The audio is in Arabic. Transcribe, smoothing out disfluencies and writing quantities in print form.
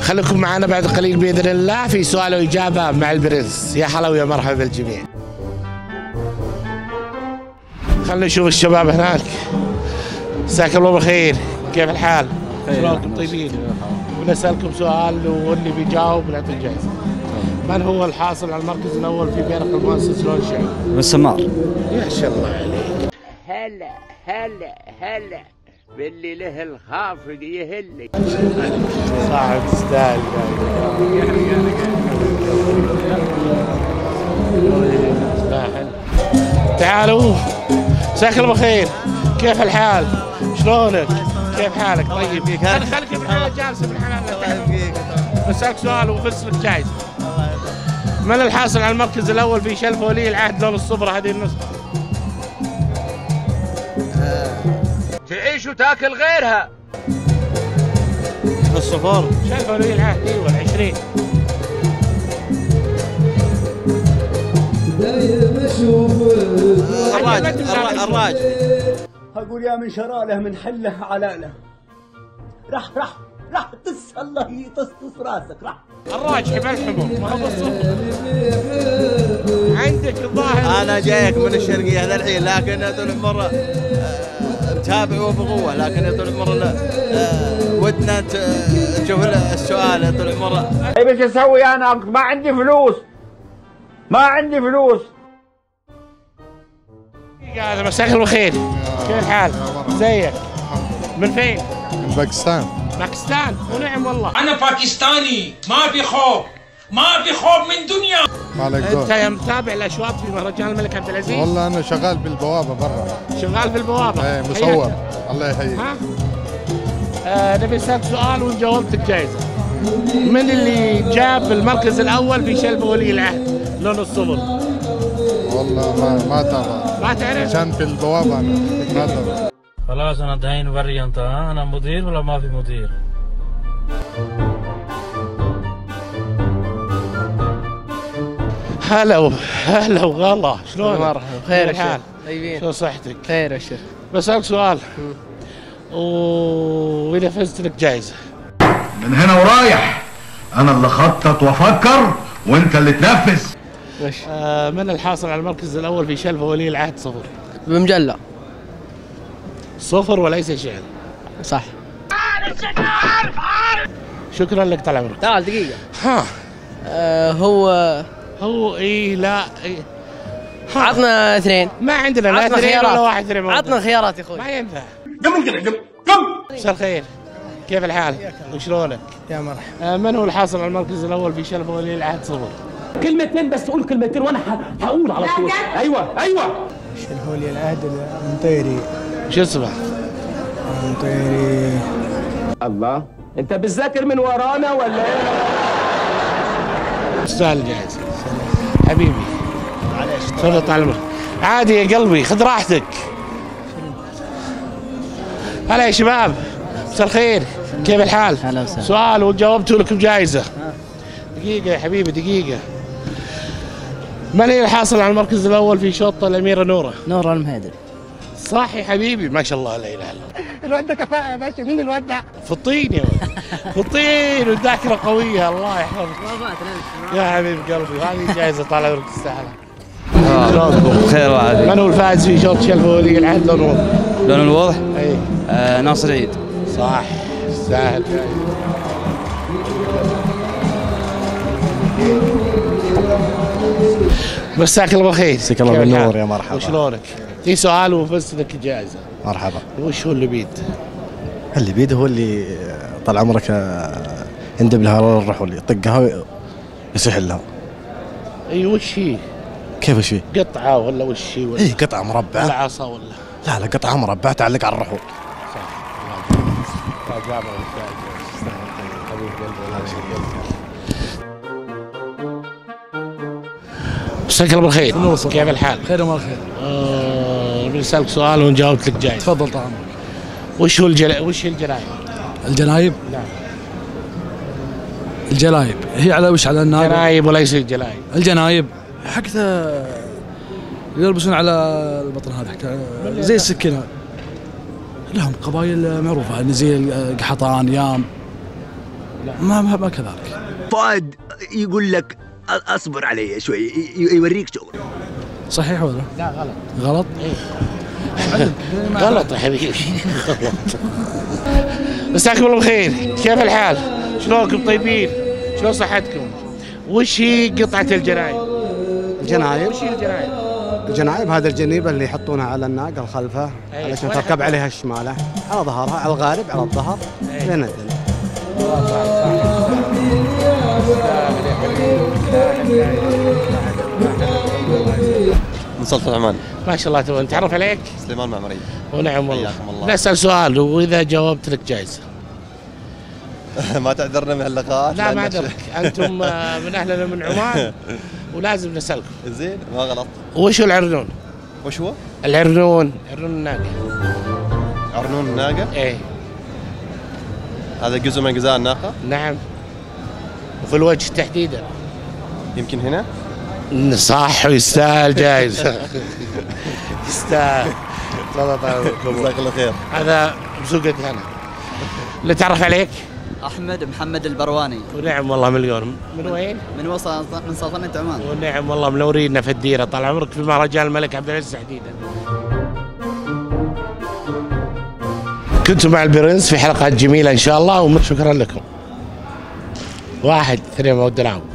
خليكم معنا بعد قليل باذن الله في سؤال واجابه مع البرنس. يا هلا ويا مرحبا بالجميع. خلينا نشوف الشباب هناك. مساكم الله بالخير، كيف الحال؟ شلونكم طيبين؟ ونسألكم سؤال واللي بيجاوب نعطي الجائزة. من هو الحاصل على المركز الأول في بيرق المؤسس لون الشعب؟ السمار. يا شاء الله عليك. هلا هلا هلا باللي له الخافق يهلك. صاحب تستاهل. تعالوا. مساك الله بالخير، كيف الحال؟ شلونك؟ كيف حالك؟ طيب خليك بالحلال جالس بالحلال. بسألك سؤال وبفسرك جايزة. من الحاصل على المركز الأول في شلف ولي العهد لون الصبرة هذه النسخة؟ تعيش وتاكل غيرها. الصفار. شلف ولي العهد، ايوه ال20. الراج. اقول يا من شراله من حله علاله. راح الله يطص راسك. راح الراجحي بالحمر ما هو بالصفر. عندك الظاهر. انا جايك من الشرقيه هذا الحين، لكن طول عمره متابع وبقوه، لكن طول عمره ودنا تشوف السؤال طول عمره. طيب ايش اسوي انا؟ ما عندي فلوس. هذا مساك الله بالخير، كيف الحال؟ زيك؟ من فين؟ من باكستان. باكستان؟ ونعم والله. أنا باكستاني، ما في خوف من دنيا. ما عليك دور. أنت متابع الأشواط في مهرجان الملك عبد العزيز؟ والله أنا شغال بالبوابة برا. شغال في البوابة؟ إيه مصور. الله يحييك. نبي نسألك سؤال وإن جاوبتك جائزة. من اللي جاب المركز الأول في شلف ولي العهد لون الصفر؟ والله ما تعرف. ما تعرف؟ عشان في البوابة أنا ما تعرف. خلاص انا دحين وري انت، انا مدير ولا ما في مدير؟ هلا وغلا، شلونك؟ مرحبا، خير الحال؟ طيبين. شو صحتك؟ خير يا شيخ. بسألك سؤال وإذا فزت لك جائزة. من هنا ورايح أنا اللي خطط وأفكر وأنت اللي تنفذ. من الحاصل على المركز الأول في شلف ولي العهد صفر؟ بمجلة. صفر وليس شعر. صح. شكرا لك طال عمرك. تعال دقيقة. هو ايه لا إيه. عطنا اثنين. ما عندنا لا اثنين ولا واحد اثنين. عطنا خيارات يا اخوي. ما ينفع. قم مساء الخير، كيف الحال؟ وشلونك؟ يا مرحبا. من هو الحاصل على المركز الأول في شلف ولي العهد صفر؟ كلمتين بس، قول كلمتين وانا هقول على طول. ايوه شلف ولي العهد المطيري. شو اسمه؟ المطيري. الله، انت بتذاكر من ورانا ولا ايه؟ تستاهل الجائزة حبيبي. تفضل طال عمرك. عادي يا قلبي، خذ راحتك. هلا يا شباب، مساء الخير، كيف الحال؟ هلا وسهلا. سؤال وجاوبتوا لكم جائزة. دقيقة يا حبيبي دقيقة. من هي الحاصل على المركز الأول في شوط الأميرة نورة؟ نور المهيدر. صح يا حبيبي، ما شاء الله لا إله إلا الله. الواد ده كفاءة يا باشا. مين الواد ده؟ في الطين يا ولد. في الطين والذاكرة قوية، الله يحفظك. يا حبيب قلبي، هذه جائزة طال عمرك تستاهلها. شلونكم؟ خير وعافية. من هو الفائز في شوط شلف ولي العهد لون الوضح؟ لون الوضح؟ اي ناصر عيد. صح، سهل. مساك الله بالخير. مساك الله بالنور، يا مرحبا. وشلونك؟ في سؤال وفزت لك الجائزة. مرحبا. وش هو اللبيد؟ اللبيد هو اللي طال عمرك يندب لها الرحول، يطقها ويصيح لها. اي وش هي؟ كيف وش هي؟ قطعة ولا وش هي؟ اي قطعة مربعة. ولا عصا ولا؟ لا قطعة مربعة تعلق على الرحول. مساك الله بالخير، كيف الحال؟ خير وما خير. بنسألك سؤال ونجاوبت لك جاي. تفضل طال عمرك. وش هي الجنايب؟ الجنايب؟ نعم. الجلايب هي على وش؟ على النار؟ جنايب وليس الجلايب. الجنايب حقتها يلبسون على البطن هذا، زي السكينة. لهم قبائل معروفة زي القحطان، يام. ما كذلك. فؤاد يقول لك اصبر علي شوي، يوريك شغل. صحيح ولا لا غلط. غلط؟ غلط يا حبيبي. غلط. مساكم الله بخير، كيف الحال؟ شلونكم طيبين؟ شلون صحتكم؟ وش هي قطعة الجنايب؟ الجنايب؟ وش هي الجنايب؟ الجنايب هذا الجنيبه اللي يحطونها على الناقه الخلفه علشان تركب عليها الشماله، على ظهرها، على الغارب، على الظهر، لين الدنيا. من سلطنة عمان. ما شاء الله تبارك. نتعرف عليك؟ سليمان معمري. ونعم والله. حياكم الله. نسأل سؤال واذا جاوبت لك جائزة. ما تعذرنا من هاللقاءات؟ لا ما اعذرك، انتم من اهلنا من عمان ولازم نسألكم. زين ما غلط. وش هو العرنون؟ وش هو؟ العرنون، عرنون الناقة. عرنون الناقة؟ ايه. هذا جزء من أجزاء الناقة؟ نعم. وفي الوجه تحديدا. يمكن هنا؟ صح، ويستاهل جائزة. يستاهل. الله يطول. جزاك الله خير. هذا بسوقتي انا. اللي تعرف عليك؟ احمد محمد البرواني. ونعم والله مليون. من وين؟ من سلطنة عمان. ونعم والله منورينا في الديرة، طال عمرك في مهرجان الملك عبد العزيز تحديدا. كنتم مع البرنس في حلقات جميلة إن شاء الله، وشكرا لكم. 1 2 مود العام.